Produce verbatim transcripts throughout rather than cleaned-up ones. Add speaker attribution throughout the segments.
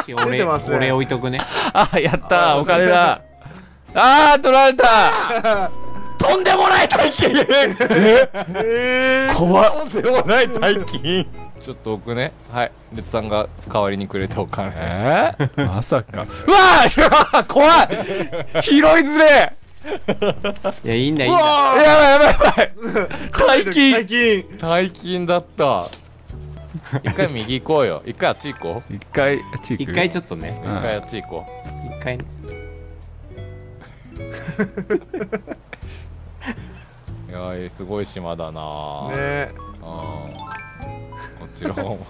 Speaker 1: 俺俺置いとくね。
Speaker 2: あ、やったー、お金だ。あー、取られた。とんでもない大金。え怖っ。とんでもない大金。ちょっと置くね。はい、レツさんが代わりにくれたお金。えー、まさか。うわー、怖い。拾いづれ。
Speaker 1: いや、いいんだいいんだ。
Speaker 2: やばいやばいやばい。大金。
Speaker 3: 大金。
Speaker 2: 大金だった。一回右行こうよ。一回あっち行こう。一回あっち行く。
Speaker 1: 一回ちょっとね。
Speaker 2: 一回あっち行こ
Speaker 1: う。一回。
Speaker 2: いやー、すごい島だなー。
Speaker 3: ねえ。
Speaker 2: ああ。こっちの方も。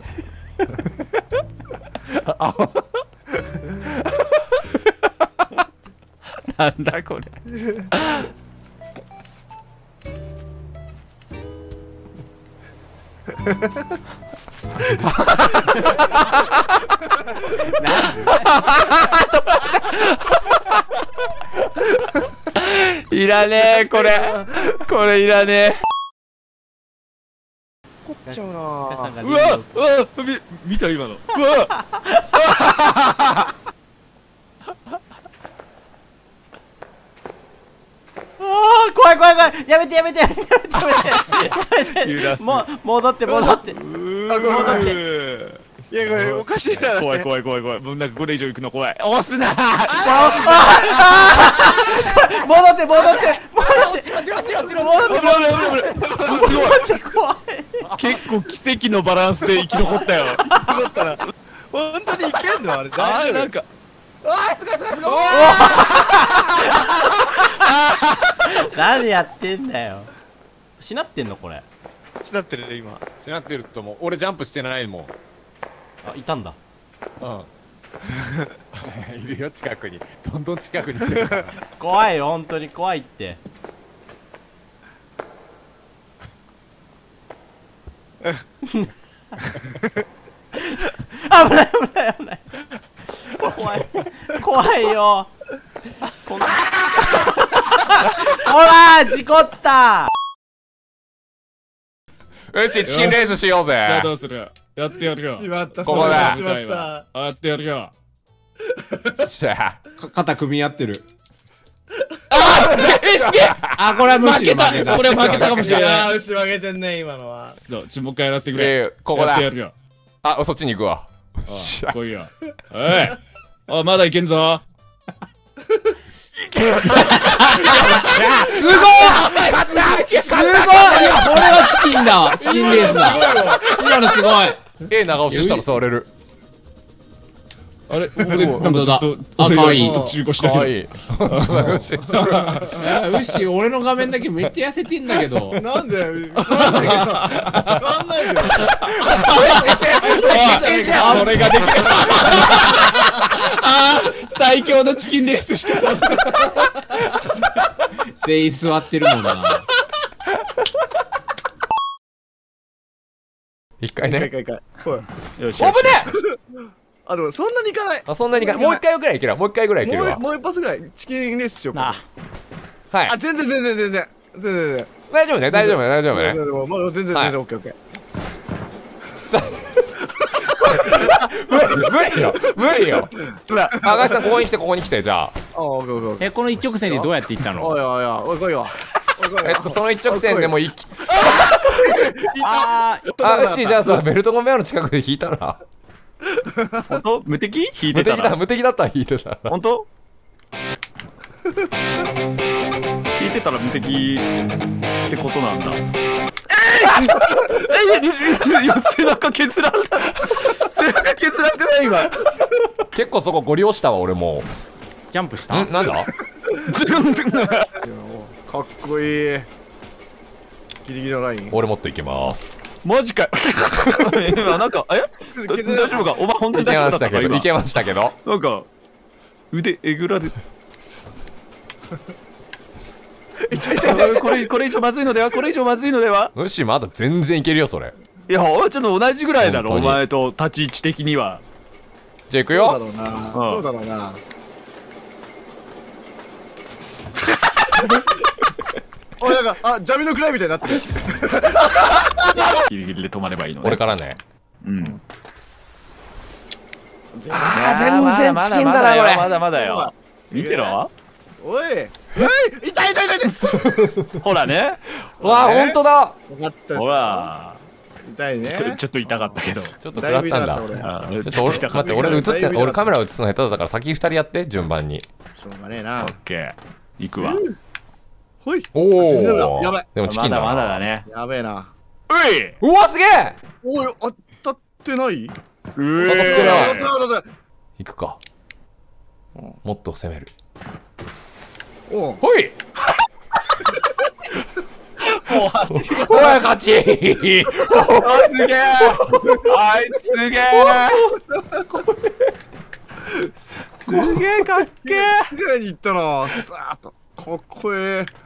Speaker 2: なんだこれ。いらねえこれこれいらねえ。
Speaker 3: 怒っちゃうな。
Speaker 2: うわうわみ見た今の。うわ
Speaker 1: ああ怖い怖い怖い。やめてやめてやめてやめてやめて。もう戻って戻って戻って。
Speaker 3: いやこれおかしいな。
Speaker 2: 怖い怖い怖い怖い。もうなんかこれ以上行くの怖い。押すな。
Speaker 1: 戻って戻って戻って
Speaker 2: 戻って戻ってすごい
Speaker 1: 怖い。
Speaker 2: 結構奇跡のバランスで生き残ったよ。
Speaker 3: だったら本当にいけんのあれ。
Speaker 2: あれなんか
Speaker 3: ああすごいすごいすごい。
Speaker 1: 何やってんだよ。しなってんのこれ。
Speaker 3: しなってる今。
Speaker 2: しなってると思う。俺ジャンプしてないもん。
Speaker 1: あ、いたんだ。
Speaker 2: うんいるよ近くに。どんどん近くに来てるから。
Speaker 1: 怖いよ本当に怖いって。危ない危ない危ない。怖い怖いよ。こんなほら事故った。
Speaker 2: よしチキンレースしようぜ。
Speaker 4: どうする。やってやるよ。
Speaker 3: しまった。
Speaker 2: ここだ
Speaker 3: しまった。
Speaker 4: やってやるよ。
Speaker 2: しゃ
Speaker 1: 肩組み合ってる。
Speaker 2: あえすげえ。
Speaker 1: あ、これは無視。
Speaker 4: 負けた。これ負けたかもしれない。
Speaker 3: ああ牛負けてんね今のは。
Speaker 4: そうちもう一回やらせてくれ。
Speaker 2: えここだ。
Speaker 4: やってやるよ。
Speaker 2: あそっちに行くわ。
Speaker 4: あ来いよ。おい。あまだいけんぞ。
Speaker 1: すごいすごい。いやこれはチキンだ。チキンレースだ。今のすごい。
Speaker 2: え長押ししたら触れる。
Speaker 4: あれ俺なんかずっと
Speaker 1: あ可愛い。
Speaker 4: 中古してる。
Speaker 2: かわいい。
Speaker 1: ウシ俺の画面だけめっちゃ痩せてんだけど。
Speaker 3: なんでなんでわかんないよ。
Speaker 4: 俺ができる。あ最強のチキンレースしてた。
Speaker 1: 全員座ってるもんな。
Speaker 2: 一回ね。
Speaker 3: 一回一回。
Speaker 4: よし。
Speaker 2: 危ねえ。
Speaker 3: あでもそんなにいかない。
Speaker 2: あそんなにかもう一回ぐらいいけるわ。もう一回ぐらいいけるわ。
Speaker 3: もう一発ぐらいチキンレースしようか。
Speaker 2: はい。
Speaker 3: あ全然全然全然全然全然。
Speaker 2: 大丈夫ね大丈夫ね大丈夫ね。
Speaker 3: まだ全然全然オッケーオッケー。
Speaker 2: 無理無理よ無理よ。あガイさんここに来てここに来てじゃあ。
Speaker 3: あオッケーオッケーオッケー。
Speaker 1: えこの一直線でどうやって行ったの？
Speaker 3: おいおいおいおい来いよ。
Speaker 2: えっとその一直線でもいき。
Speaker 1: あ
Speaker 2: あよしじゃあさベルトコンベヤーの近くで引いたら。
Speaker 4: 本当無敵引い
Speaker 2: 無
Speaker 4: てたら。
Speaker 2: 敵だ無敵だったら引いてたら。
Speaker 4: 本当引いてたら無敵ってことなんだ。えいや背中削られた。背中削られてない今。
Speaker 2: 結構そこゴリ押したわ俺も
Speaker 1: ジャンプし
Speaker 2: う。
Speaker 1: た？
Speaker 2: んなんだ？
Speaker 3: かっこいい。ギリギリのライン。
Speaker 2: 俺もっといけます。
Speaker 4: マジかよ。今なんかえ大丈夫かお前本当
Speaker 2: いけ
Speaker 4: に大丈夫だ
Speaker 2: ましたけど
Speaker 4: ったか今
Speaker 2: いけましたけど。
Speaker 4: なんか腕えぐられこれこれ以上まずいのではこれ以上まずいのでは。
Speaker 2: むしまだ全然いけるよそれ。
Speaker 4: いやおいちょっと同じぐらいだろ
Speaker 2: 本当に
Speaker 4: お前と立ち位置的には。
Speaker 2: じゃあ行く
Speaker 3: どうだ
Speaker 2: よ。
Speaker 3: ろうな。どうだろうな。おいなんかあジャミのくらいみたいになってる。
Speaker 4: ギリギリで止まればいいのね。
Speaker 2: 俺からね。
Speaker 4: うん。 あー全然チキンだなこれ。
Speaker 2: まだまだよ。見てろ。
Speaker 3: おい、えい、痛い痛い痛い痛い。
Speaker 2: ほらね。
Speaker 4: わあ本当だ。
Speaker 3: 分かった。
Speaker 2: ほら。
Speaker 3: 痛いね。
Speaker 2: ちょっとちょっと痛かったけど。
Speaker 4: ちょっと食らったんだ。
Speaker 2: あ
Speaker 4: ちょっと俺待って俺映って俺カメラ映すの下手だから先ふたりやって順番に。
Speaker 3: しょうがねえな
Speaker 2: オ。ッケー。行くわ。
Speaker 3: ほい。
Speaker 4: おお。
Speaker 3: やばい。
Speaker 4: でもチキンだな。
Speaker 2: まだまだだね。
Speaker 3: やべえな。
Speaker 2: うい。
Speaker 4: うわすげえ。
Speaker 3: おい、当たってない？
Speaker 2: う
Speaker 4: 当たって
Speaker 3: 当
Speaker 4: ない
Speaker 3: たってない当たってない。
Speaker 4: 行くか。もっと攻める。
Speaker 3: おう。
Speaker 4: ほい。
Speaker 2: もう走り。
Speaker 4: おい勝ち。
Speaker 2: あすげえ。あいつすげえ。すげえかっけえ。
Speaker 3: 綺麗にいったな。さーっと。かっこええ。
Speaker 2: うい。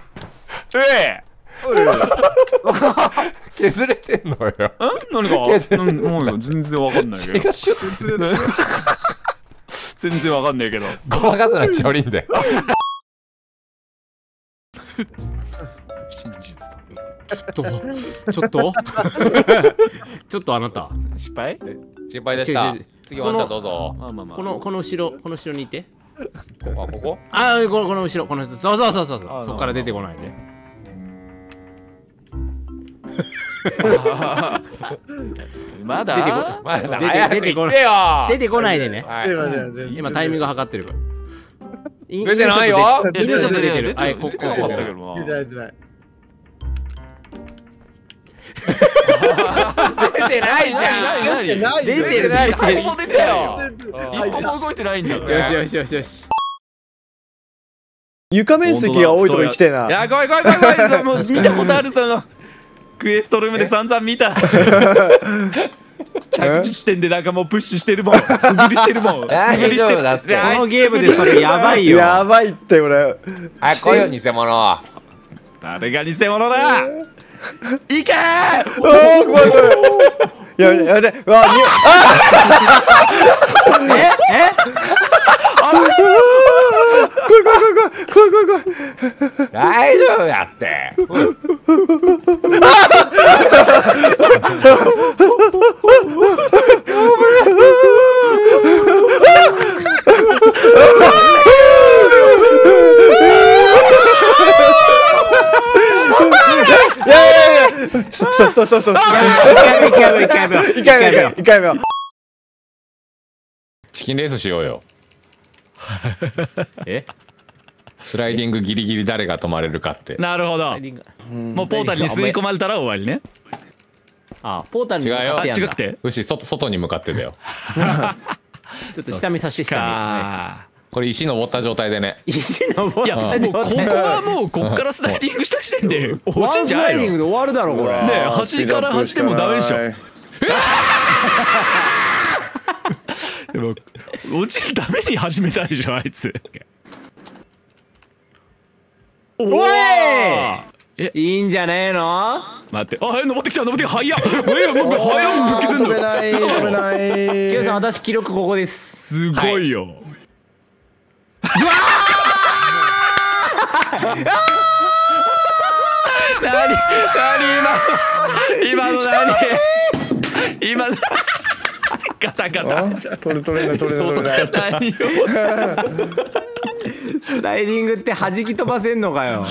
Speaker 3: おい。
Speaker 4: 削れてんのよ。
Speaker 2: ん何かなんもう全然わかんないけど。
Speaker 4: 血がシュッ。
Speaker 2: 全然わかんないけど。
Speaker 4: ごまかすなチョリンで。
Speaker 2: 真実だ。
Speaker 1: ちょっとちょっとちょっとあなた
Speaker 2: 失敗？
Speaker 4: 心配でした
Speaker 1: 違う違う。
Speaker 4: 次ワンちゃんどうぞ。
Speaker 2: まあまあまあ。
Speaker 1: このこの後ろこの後ろにいて。
Speaker 4: あここ？
Speaker 1: あーこのこの後ろこの人そうそうそうそうそ
Speaker 2: あ
Speaker 1: うそこから出てこないで。
Speaker 2: まだ
Speaker 1: 出てこ
Speaker 4: まだ
Speaker 1: 出て
Speaker 4: 早く
Speaker 1: 出てこない
Speaker 4: 言ってよ。
Speaker 1: 出てこないでね。
Speaker 4: はい。
Speaker 3: 出てない
Speaker 1: 今タイミング測ってるから。い
Speaker 4: 出てないよ。
Speaker 1: 犬ちょっと出てる。
Speaker 2: 出て
Speaker 1: はいここ
Speaker 2: 出てなかったけど
Speaker 3: 出て
Speaker 2: な。
Speaker 3: ない出てない。
Speaker 4: 出てないじゃん。
Speaker 3: 出てない。
Speaker 1: 出てる
Speaker 4: ない
Speaker 1: 出てる。
Speaker 2: 一歩も出てないよ。
Speaker 3: 全部
Speaker 2: 一歩も動いてないんだ。
Speaker 1: よしよしよしよし。
Speaker 5: 床面積が多いとこ行きたいな。
Speaker 2: いや、怖い怖い怖い怖い。もう見たことあるそのクエストルームで散々見た。着地地点でなんかもうプッシュしてるもん。素振りしてるもん。素振りしてる。
Speaker 4: だって。
Speaker 1: このゲームでそれやばいよ。
Speaker 5: やばいってこれ。
Speaker 4: はい来いよ偽物。
Speaker 2: 誰が偽物だ。いけー。
Speaker 5: おお怖い怖い。やめてやめて。うわに
Speaker 1: ええ
Speaker 5: 怖い怖い怖い怖い怖い怖い怖い。
Speaker 4: 大丈夫やって。
Speaker 5: いやいやいや。ストップストップストップストップ。
Speaker 1: 一回目一回目
Speaker 5: 一回目一回目。
Speaker 4: チキンレースしようよ。
Speaker 1: え
Speaker 4: スライディングギリギリ誰が止まれるかって。
Speaker 2: なるほど。もうポータルに吸い込まれたら終わりね。
Speaker 1: あポータルに向か
Speaker 2: あ
Speaker 1: ってやんだ。
Speaker 2: 違くて。
Speaker 4: 牛外外に向かってだよ。
Speaker 1: ちょっと下見させて下
Speaker 2: か
Speaker 4: これ石登った状態でね。
Speaker 1: 見。石登
Speaker 2: いや、もうここはもうこっからスライディングした時点で落ちんじゃないの。ね
Speaker 1: ワンスライディングで終わるだろこれ。
Speaker 2: え、端から端でもダメでしょ。でも落ちるために始めたでしょあいつ。お
Speaker 1: おい
Speaker 2: え
Speaker 1: いいんじゃねえの。
Speaker 2: 待って、あ、登ってきた登ってきた。早っ。え、もう早っ。復帰すんの。
Speaker 5: 飛べない
Speaker 2: 嘘
Speaker 5: 飛べない。
Speaker 1: キヨさん私記録ここです。
Speaker 2: すごいよ。何何今の今の何今のガタガタ
Speaker 5: 取れ取れない取れない取れない。
Speaker 2: 何よ。
Speaker 1: スライディングって弾き飛ばせんのかよ。